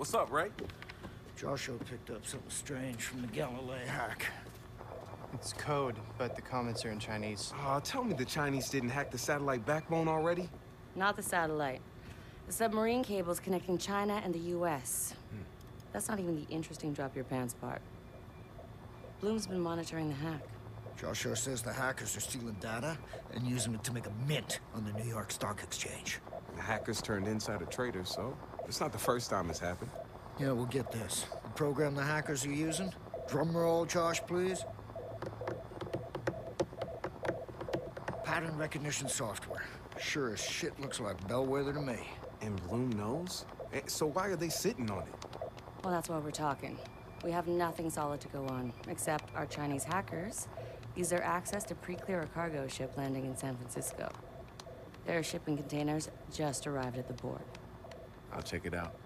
What's up, Ray? Joshua picked up something strange from the Galilei hack. It's code, but the comments are in Chinese. Tell me the Chinese didn't hack the satellite backbone already? Not the satellite. The submarine cables connecting China and the US. That's not even the interesting drop-your-pants part. Bloom's been monitoring the hack. Joshua says the hackers are stealing data and using it to make a mint on the New York Stock Exchange. The hackers turned insider traders, so it's not the first time it's happened. Yeah, we'll get this. The program the hackers are using? Drum roll, Josh, please. Pattern recognition software. Sure as shit looks like Bellwether to me. And Bloom knows? So why are they sitting on it? Well, that's why we're talking. We have nothing solid to go on, except our Chinese hackers use their access to pre-clear a cargo ship landing in San Francisco. Their shipping containers just arrived at the port. I'll check it out.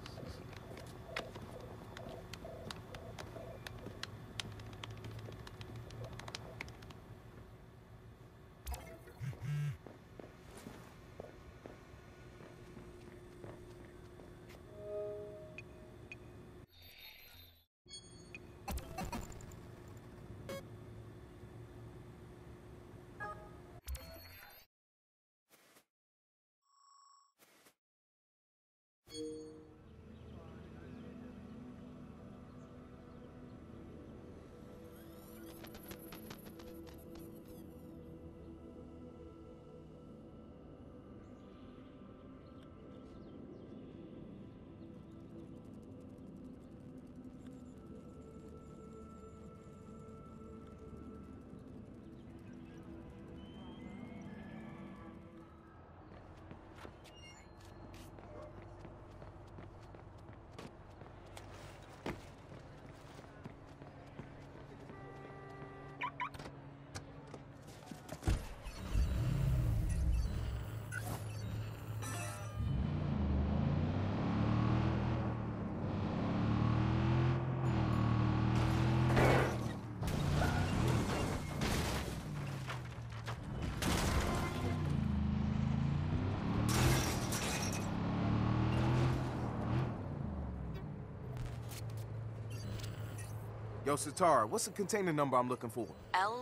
Yo, Satara, what's the container number I'm looking for?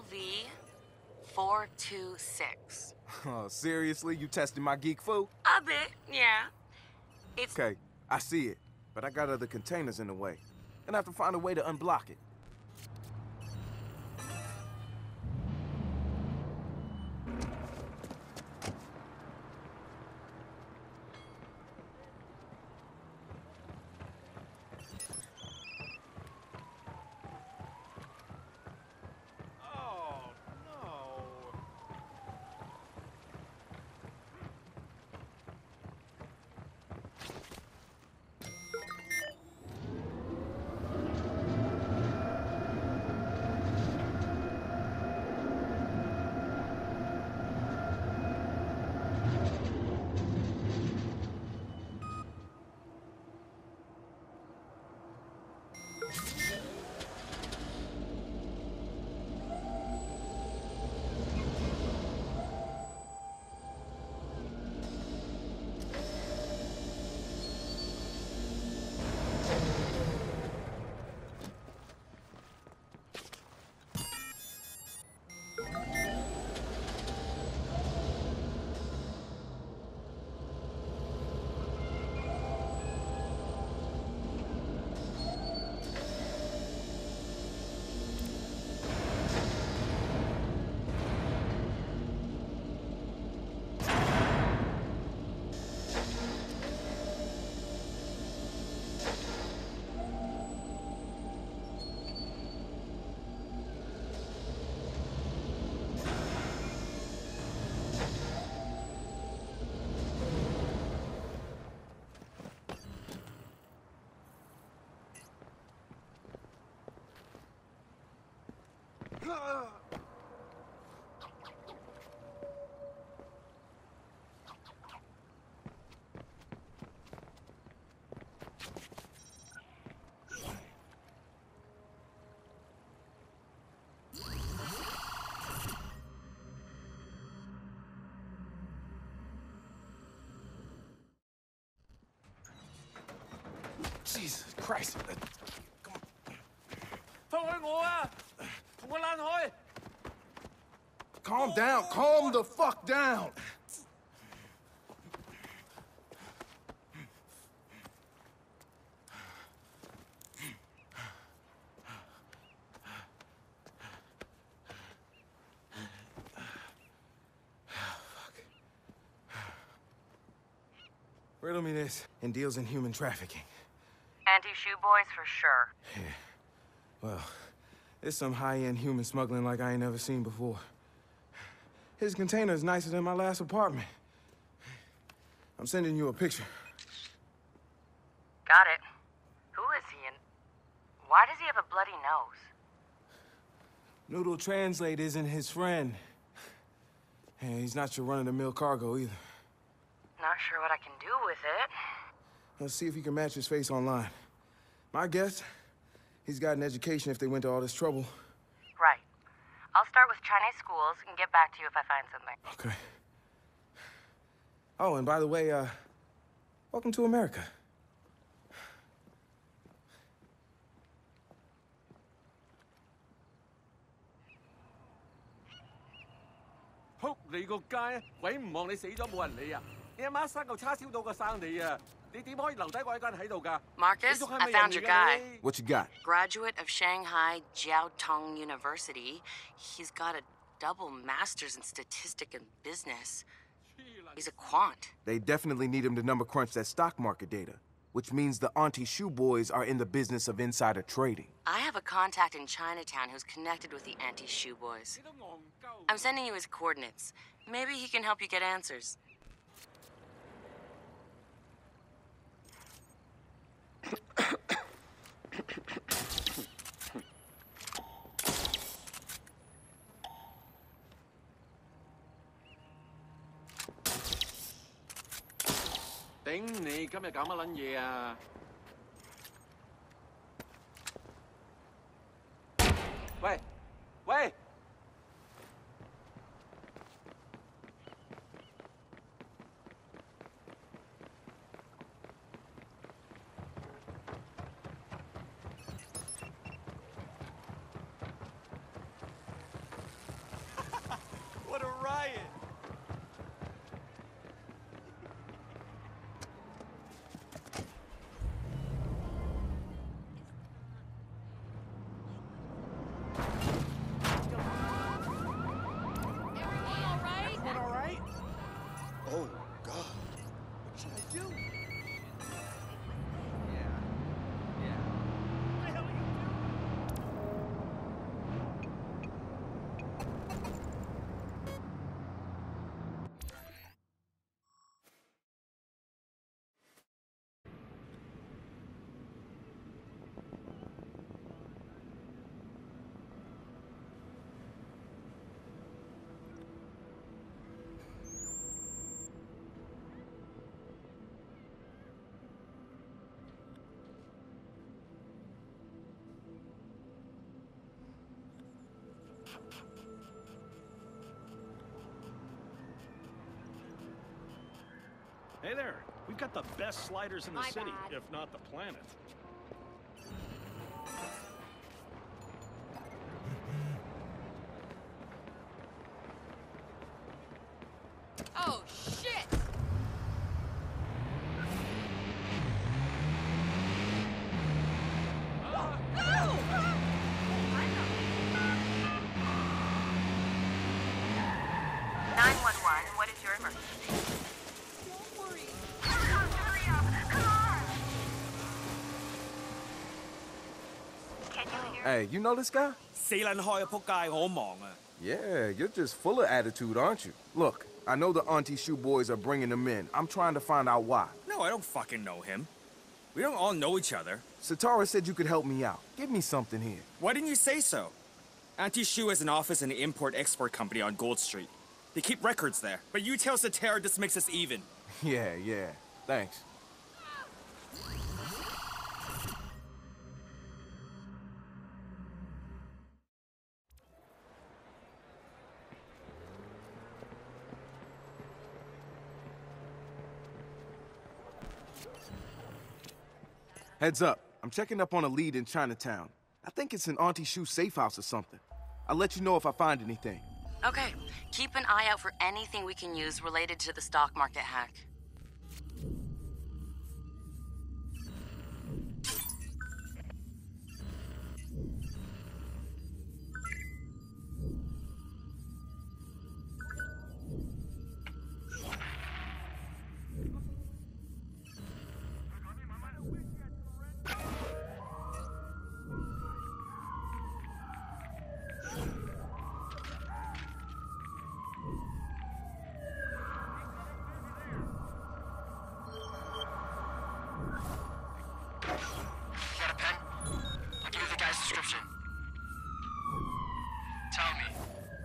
LV-426. Oh, seriously? You testing my geek foo? A bit, yeah. It's... Okay, I see it. But I got other containers in the way. And I have to find a way to unblock it. Christ. 放開我啊！同我躝開！ Calm down. Calm the fuck down. Riddle me this, and deals in human trafficking. Anti-shoe boys for sure. Yeah. Well, it's some high-end human smuggling like I ain't never seen before. His container is nicer than my last apartment. I'm sending you a picture. Got it. Who is he and why does he have a bloody nose? Noodle Translate isn't his friend. And he's not your run-of-the-mill cargo either. Not sure what I can do with it. Let's see if you can match his face online. My guess, he's got an education if they went to all this trouble. Right. I'll start with Chinese schools and get back to you if I find something. Okay. Oh, and by the way, welcome to America. Húc你個街，鬼唔望你死咗冇人理啊！你阿媽生嚿叉燒到個生你啊！你點可以留低我一個人喺度㗎？ Marcus, 你仲係 I 咪 found 人 your 嚟㗎 guy. 你 What you got? Graduate of Shanghai Jiaotong University. He's got a double master's in statistics and business. He's a quant. They definitely need him to number crunch that stock market data, which means the Auntie Shoe Boys are in the business of insider trading. I have a contact in Chinatown who's connected with the anti-shoe boys. 你都戇鳩。 I'm sending you his coordinates. Maybe he can help you get answers. "頂你今日搞乜撚嘢啊？喂喂！ What a riot! Everyone all right? Oh, God. What should I do? Hey there, we've got the best sliders in the city, if not the planet. Oh, shit! What is your emergency? Don't worry. Hurry up! Come on! Can you hear? Hey, you know this guy? 死撚開啊！仆街，我好忙啊！ Yeah, you're just full of attitude, aren't you? Look, I know the Auntie Shoe Boys are bringing them in. I'm trying to find out why. No, I don't fucking know him. We don't all know each other. Satara said you could help me out. Give me something here. Why didn't you say so? Auntie Shoe has an office in the import-export company on Gold Street. They keep records there. But you tell Satara this makes us even. Yeah. Thanks. Heads up. I'm checking up on a lead in Chinatown. I think it's an Auntie Shu safe house or something. I'll let you know if I find anything. Okay, keep an eye out for anything we can use related to the stock market hack. Got a pen? I'll give you the guy's description. Tell me.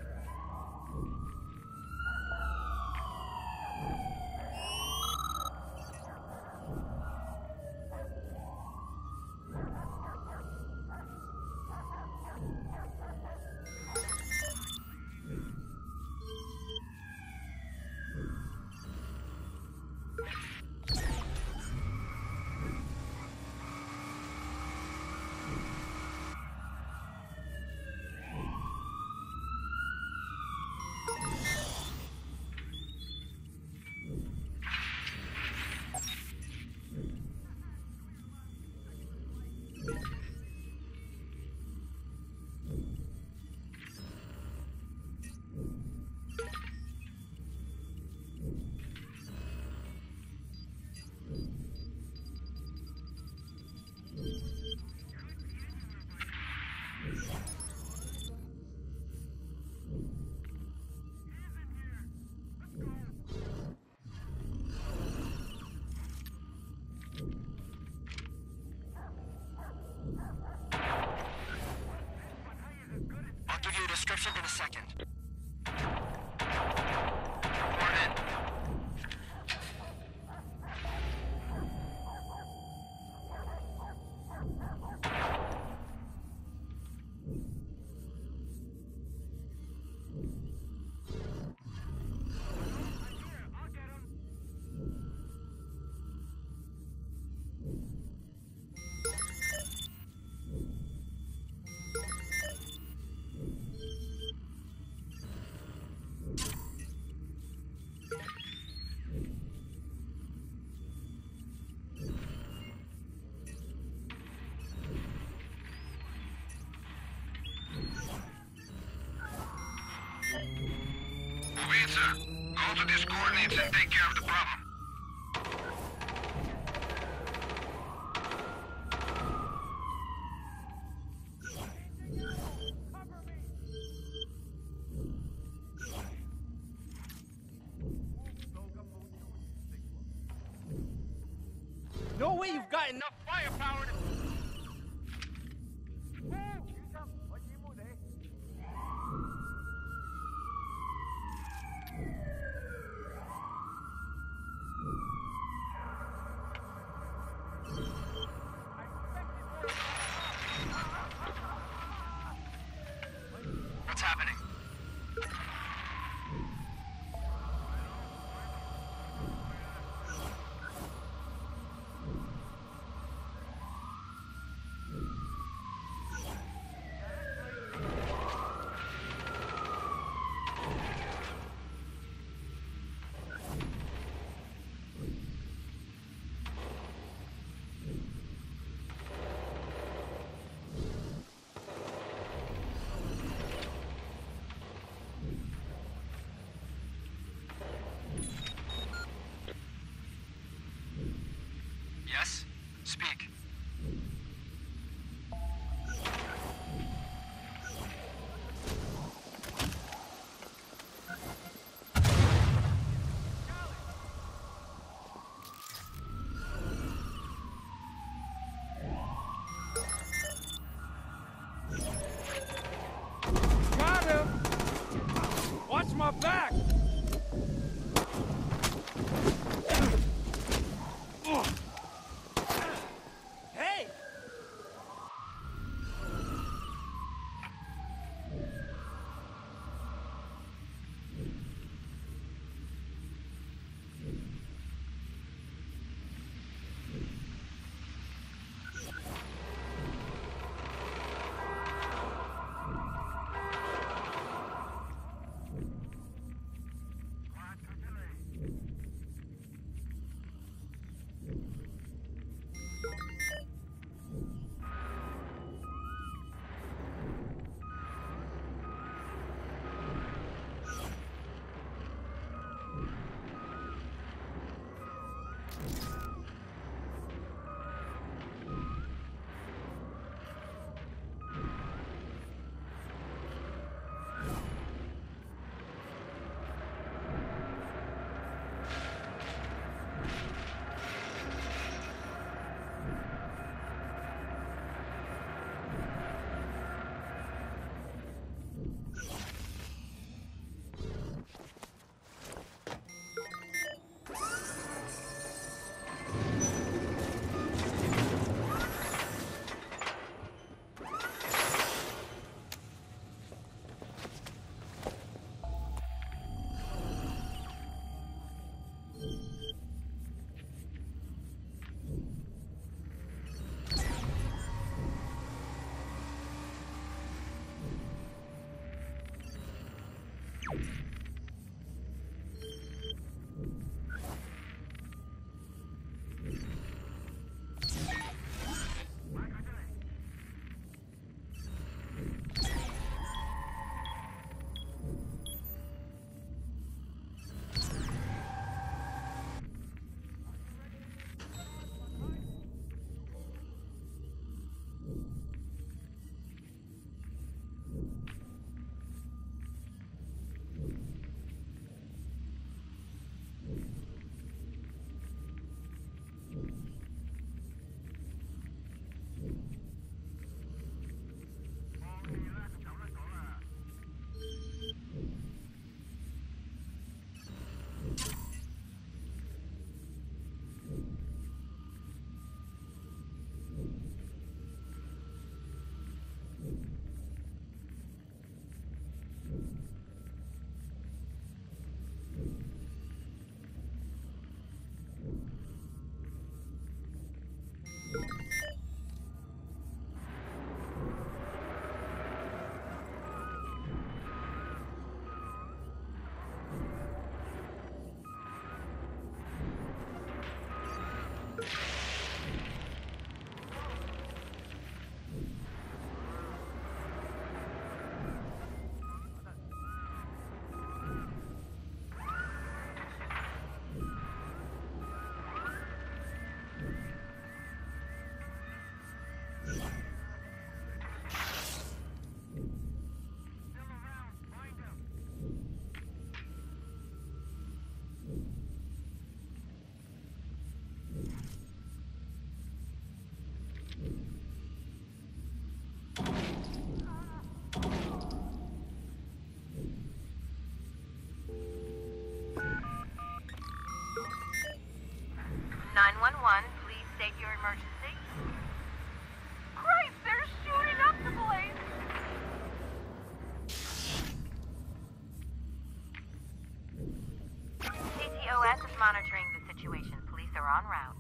I'll give you a description in a second. Morning. Move in, sir. Go to these coordinates and take care of the problem. No way you've got enough firepower to... What's happening? Yes? Speak. Got him! Watch my back! Hey! Please state your emergency. Christ, they're shooting up the place! CTOS is monitoring the situation. Police are en route.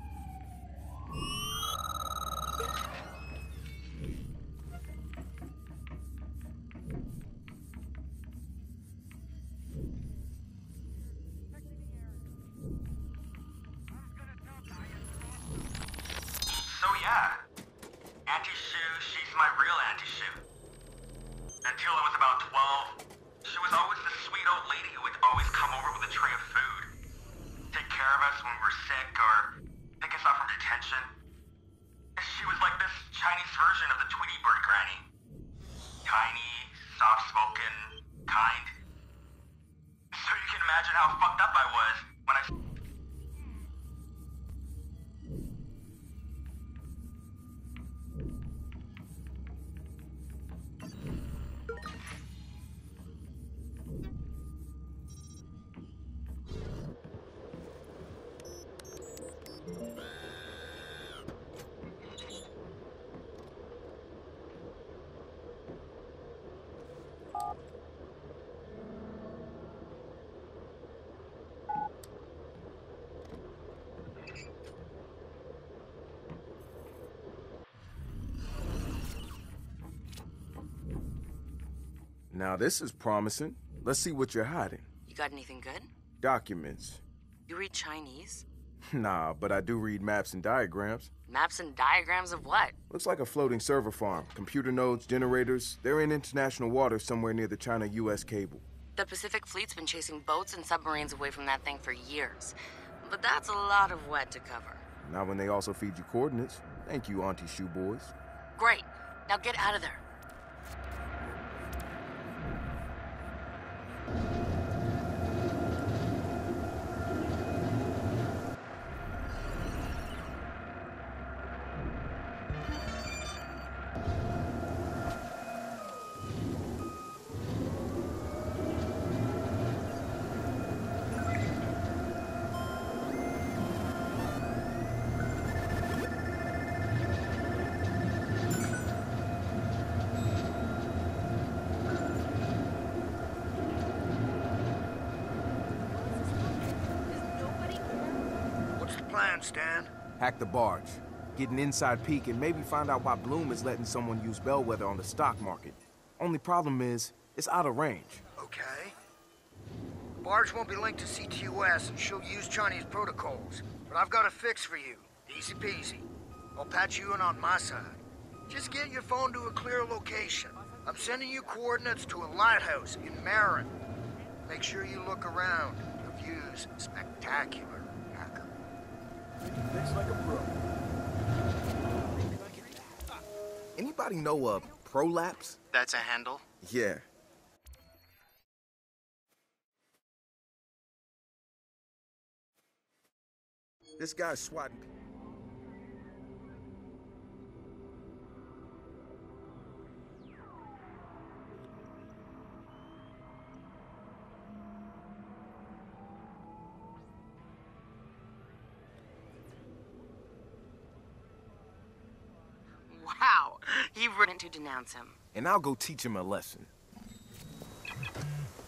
So yeah, Auntie Shu, she's my real Auntie Shu. Until I was about 12, she was always the sweet old lady who would always come over with a tray of food, take care of us when we were sick or pick us up from detention. She was like this Chinese version of the Tweety Bird granny. Tiny, soft-spoken, kind. So you can imagine how fucked up I was when I... Now this is promising. Let's see what you're hiding. You got anything good? Documents. You read Chinese? Nah, but I do read maps and diagrams. Maps and diagrams of what? Looks like a floating server farm. Computer nodes, generators. They're in international waters somewhere near the China-US cable. The Pacific Fleet's been chasing boats and submarines away from that thing for years. But that's a lot of wet to cover. Not when they also feed you coordinates. Thank you, Auntie Shoe Boys. Great. Now get out of there. Stan? Hack the barge. Get an inside peek and maybe find out why Bloom is letting someone use Bellwether on the stock market. Only problem is, it's out of range. Okay. Barge won't be linked to CTOS, and she'll use Chinese protocols. But I've got a fix for you. Easy peasy. I'll patch you in on my side. Just get your phone to a clear location. I'm sending you coordinates to a lighthouse in Marin. Make sure you look around. The view's spectacular, hacker. Looks like a pro. Anybody know Prolapse? That's a handle? Yeah. This guy's swatting. Wow, you've written to denounce him. And I'll go teach him a lesson.